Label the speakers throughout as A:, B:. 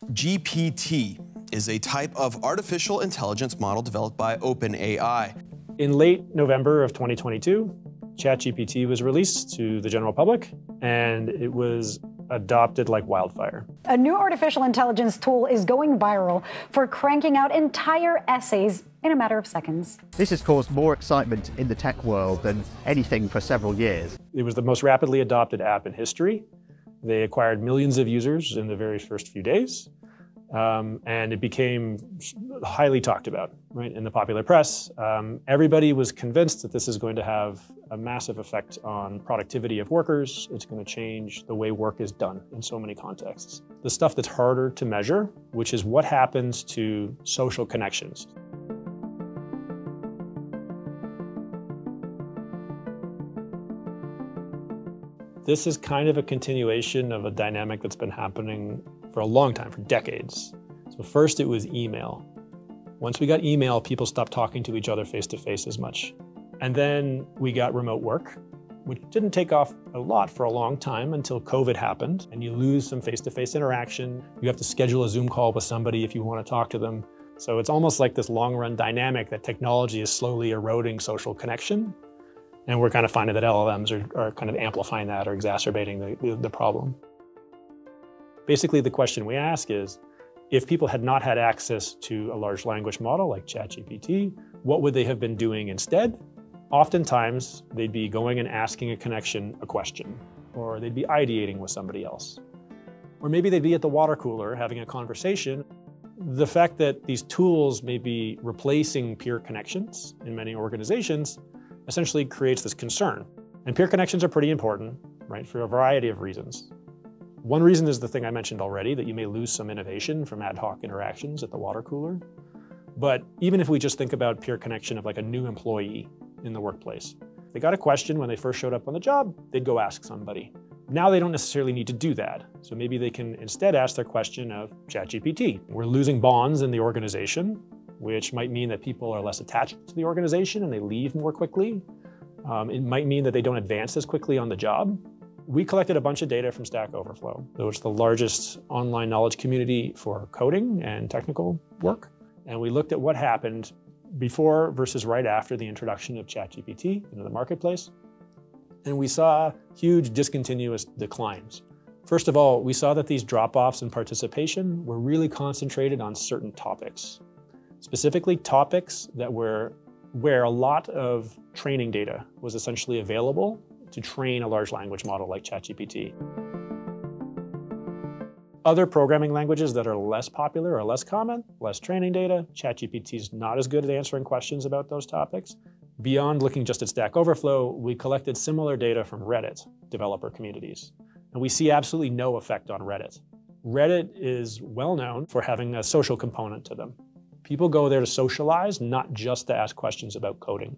A: GPT is a type of artificial intelligence model developed by OpenAI.
B: In late November of 2022, ChatGPT was released to the general public, and it was adopted like wildfire.
C: A new artificial intelligence tool is going viral for cranking out entire essays in a matter of seconds.
D: This has caused more excitement in the tech world than anything for several years.
B: It was the most rapidly adopted app in history. They acquired millions of users in the very first few days, and it became highly talked about, right, in the popular press. Everybody was convinced that this is going to have a massive effect on productivity of workers. It's going to change the way work is done in so many contexts. The stuff that's harder to measure, which is what happens to social connections. This is kind of a continuation of a dynamic that's been happening for a long time, for decades. So first it was email. Once we got email, people stopped talking to each other face-to-face as much. And then we got remote work, which didn't take off a lot for a long time until COVID happened, and you lose some face-to-face interaction. You have to schedule a Zoom call with somebody if you want to talk to them. So it's almost like this long-run dynamic that technology is slowly eroding social connection. And we're kind of finding that LLMs are kind of amplifying that or exacerbating the problem. Basically, the question we ask is, if people had not had access to a large language model like ChatGPT, what would they have been doing instead? Oftentimes, they'd be going and asking a connection a question, or they'd be ideating with somebody else. Or maybe they'd be at the water cooler having a conversation. The fact that these tools may be replacing peer connections in many organizations essentially creates this concern. And peer connections are pretty important, right, for a variety of reasons. One reason is the thing I mentioned already, that you may lose some innovation from ad hoc interactions at the water cooler. But even if we just think about peer connection of like a new employee in the workplace, they got a question when they first showed up on the job, they'd go ask somebody. Now they don't necessarily need to do that. So maybe they can instead ask their question of ChatGPT. We're losing bonds in the organization, which might mean that people are less attached to the organization and they leave more quickly. It might mean that they don't advance as quickly on the job. We collected a bunch of data from Stack Overflow, which is the largest online knowledge community for coding and technical work. And we looked at what happened before versus right after the introduction of ChatGPT into the marketplace. And we saw huge discontinuous declines. First of all, we saw that these drop-offs in participation were really concentrated on certain topics. Specifically topics that were where a lot of training data was essentially available to train a large language model like ChatGPT. Other programming languages that are less popular or less common, less training data, ChatGPT is not as good at answering questions about those topics. Beyond looking just at Stack Overflow, we collected similar data from Reddit developer communities, and we see absolutely no effect on Reddit. Reddit is well known for having a social component to them. People go there to socialize, not just to ask questions about coding.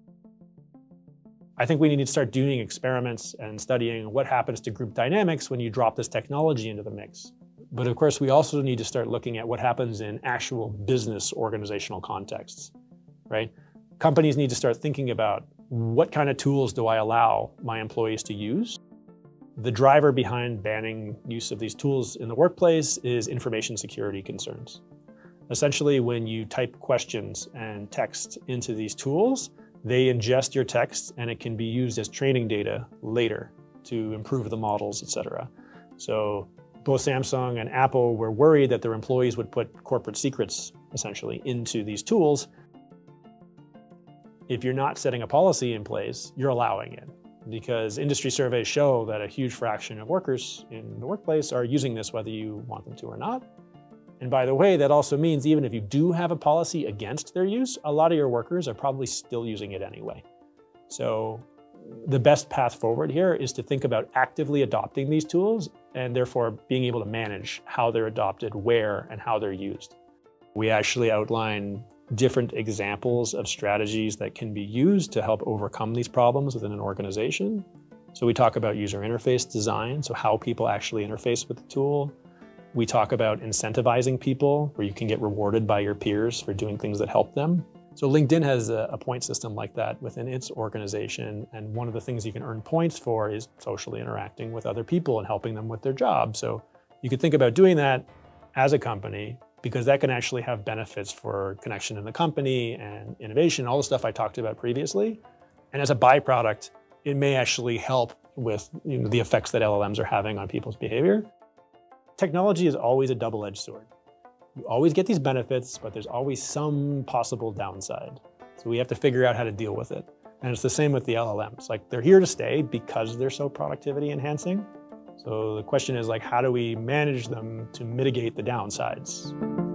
B: I think we need to start doing experiments and studying what happens to group dynamics when you drop this technology into the mix. But of course, we also need to start looking at what happens in actual business organizational contexts, right? Companies need to start thinking about what kind of tools do I allow my employees to use? The driver behind banning use of these tools in the workplace is information security concerns. Essentially, when you type questions and text into these tools, they ingest your text and it can be used as training data later to improve the models, et cetera. So both Samsung and Apple were worried that their employees would put corporate secrets, essentially, into these tools. If you're not setting a policy in place, you're allowing it, because industry surveys show that a huge fraction of workers in the workplace are using this whether you want them to or not. And by the way, that also means even if you do have a policy against their use, a lot of your workers are probably still using it anyway. So the best path forward here is to think about actively adopting these tools and therefore being able to manage how they're adopted, where, and how they're used. We actually outline different examples of strategies that can be used to help overcome these problems within an organization. So we talk about user interface design, so how people actually interface with the tool. We talk about incentivizing people, where you can get rewarded by your peers for doing things that help them. So LinkedIn has a point system like that within its organization, and one of the things you can earn points for is socially interacting with other people and helping them with their job. So you could think about doing that as a company, because that can actually have benefits for connection in the company and innovation, all the stuff I talked about previously. And as a byproduct, it may actually help with the effects that LLMs are having on people's behavior. Technology is always a double-edged sword. You always get these benefits, but there's always some possible downside. So we have to figure out how to deal with it. And it's the same with the LLMs. Like, they're here to stay because they're so productivity enhancing. So the question is, like, how do we manage them to mitigate the downsides?